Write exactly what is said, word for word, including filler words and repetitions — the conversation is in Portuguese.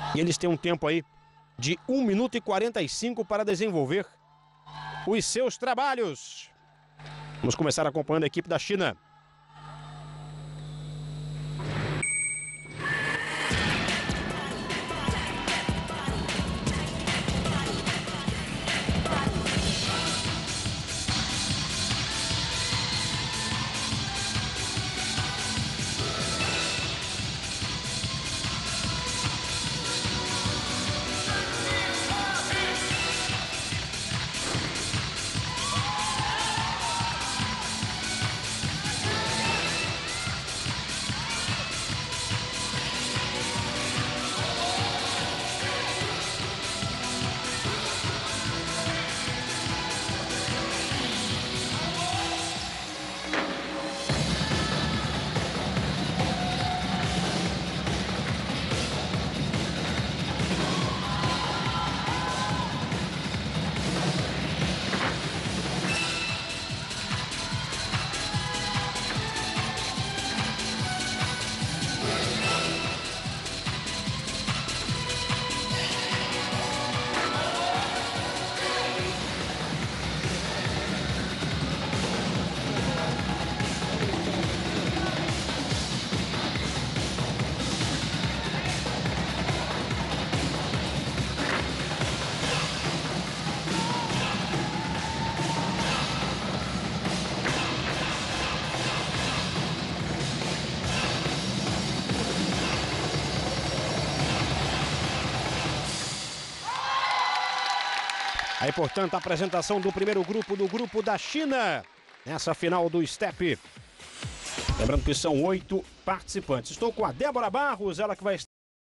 E eles têm um tempo aí de um minuto e quarenta e cinco para desenvolver os seus trabalhos. Vamos começar acompanhando a equipe da China. Aí, portanto, a apresentação do primeiro grupo do grupo da China nessa final do Step. Lembrando que são oito participantes. Estou com a Débora Barros, ela que vai estar